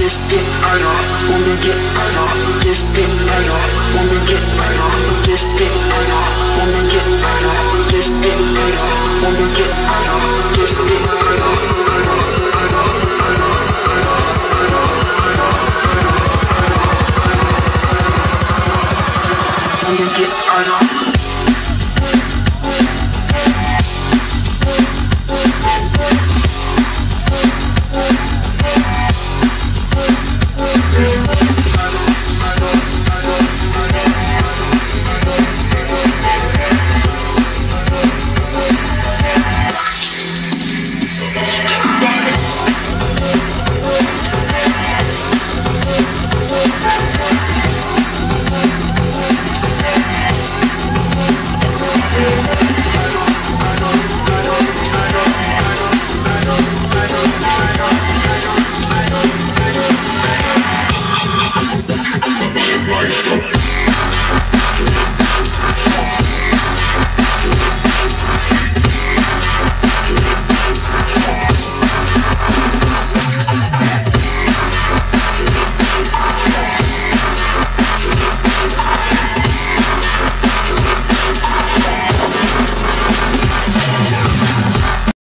This get better, wanna get better. This get better, wanna get better. This get better, wanna get better. This get better, wanna get better. This get better.